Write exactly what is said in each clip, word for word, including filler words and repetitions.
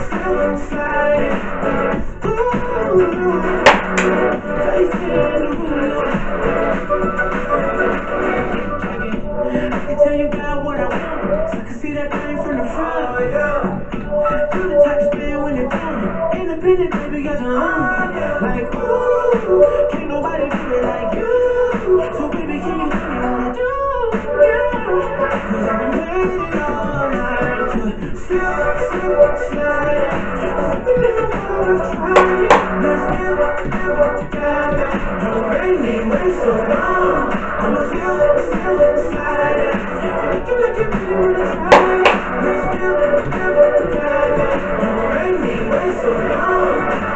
still sliding. Ooh, I can tell you got what I want, so I can see that thing from the front. Oh, yeah. You the type to spin when you're down. Independent, baby, got your own. Like, ooh, can't nobody do it like you. So, baby, can you tell me what I do? Yeah. Cause I've been waiting all night to slip, slip, slide. Something in the water, trying. Let's give up, give up together. Don't make me wait so long. I'ma slip, slip, slide. Looking like you really wanna try. Let's give up, give up together. Don't make me wait so long.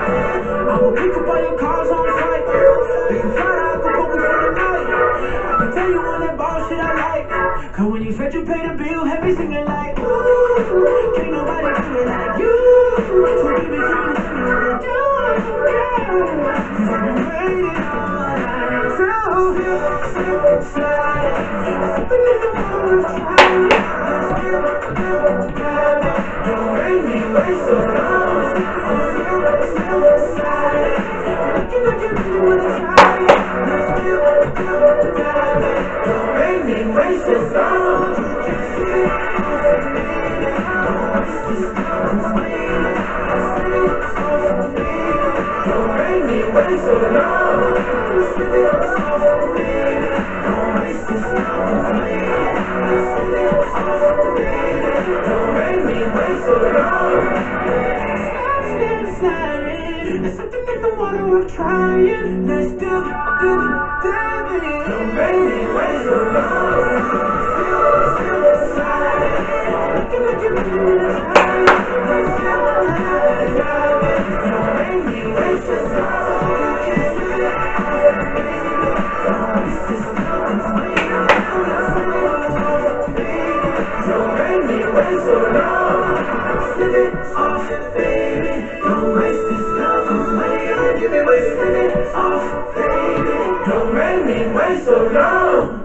I will pick up all your cars on flight. They can fly out the poker for the night. I can tell you all that bullshit I like. Cause when you said you pay the bill, heavy singing like, ooh, can't nobody do it like you. So baby, can you tell me what to do? Yeah. Cause I've been waiting all night. So slip, slip, slide. Something in the water, trying. Let's get up, get up together. Don't make me wait so long. Slip, slip, slide. Looking like you really wanna try. Let's get up, get up together. Don't make me wait so long. You can see it off of me. This comes waiting. I see it off of me. Don't make me wait so long. See it off of me. Don't waste this time waiting. I see it off of me. Don't make me wait so long. Stop, step, sliding. There's something in the water we're trying. Let's do, do, dive in. Don't make me wait so long. Still, still sliding. Looking like you really wanna try. Let's do, dive in. Don't make me wait so long. You can't see it off of me. Don't waste this time waiting. Let's do it off of me. Don't make me wait so long. Slip it off, baby. Don't waste this time waiting. Give me wasting it off, baby. Don't make me wait so long.